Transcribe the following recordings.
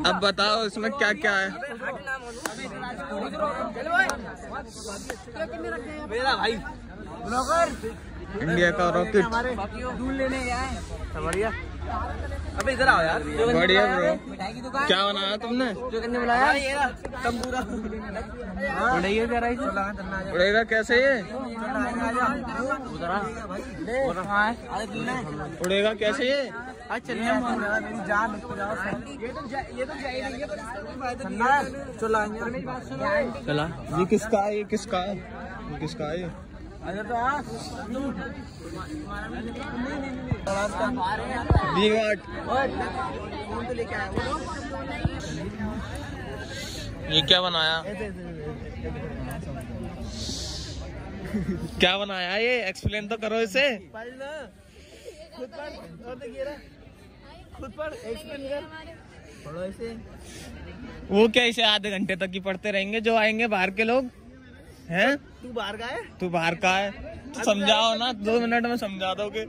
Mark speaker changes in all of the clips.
Speaker 1: अब बताओ इसमें क्या क्या है।
Speaker 2: मेरा भाई
Speaker 1: इंडिया का रॉकेट
Speaker 2: दूध लेने गया है। बढ़िया। अबे इधर आओ यार।
Speaker 1: बढ़िया ब्रो।
Speaker 2: मिठाई की दुकान
Speaker 1: क्या बनाया तुमने?
Speaker 2: जो करने बुलाया तंबूरा
Speaker 1: उड़ेगा कैसे ये? उड़ेगा कैसे ये?
Speaker 2: मेरी जान
Speaker 1: चला। ये किसका है? ये किसका है? ये किसका है? ये क्या बनाया? क्या बनाया ये? एक्सप्लेन तो करो इसे।
Speaker 2: खुद पर एक्सप्लेन कर। पढ़ो इसे।
Speaker 1: वो क्या इसे आधे घंटे तक ही पढ़ते रहेंगे जो आएंगे बाहर के लोग हैं?
Speaker 2: तू बाहर का है?
Speaker 1: तू बाहर का है तो समझाओ ना, 2 मिनट में समझा दोगे।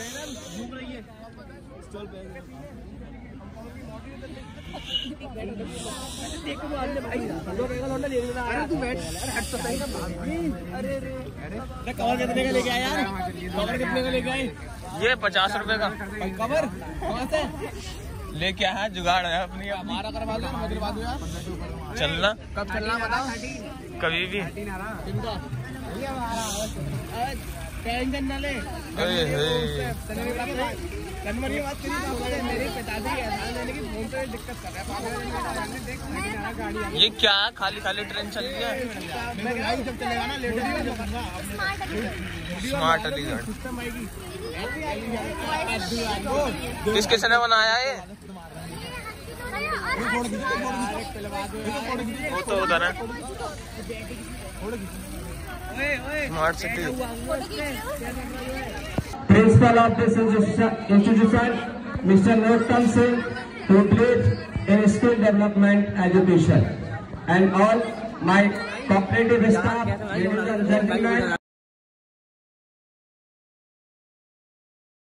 Speaker 2: कवर कितने का लेके आया यार? कवर कितने का लेके आए?
Speaker 1: ये 50 रुपए का
Speaker 2: कवर कहाँ से
Speaker 1: लेके आया? जुगाड़ है अपनी।
Speaker 2: हमारा करवा दो, मैं करवा दूं यार।
Speaker 1: चलना
Speaker 2: कब चलना बताओ?
Speaker 1: कभी भी।
Speaker 2: टेंशन न ले। कन्वर ये बात करी मेरे पिताजी लेने की फोन पे दिक्कत कर रहा है।
Speaker 1: ये क्या खाली खाली ट्रेन चल रही है?
Speaker 2: जब चलेगा ना लेट
Speaker 1: स्मार्ट अलीगढ़। किस किसने बनाया ये? वो तो उधर है smart city.
Speaker 3: Principal of this institution, Mr. Nottam Singh, who believes in skill development education, and all my cooperative staff, ladies and gentlemen.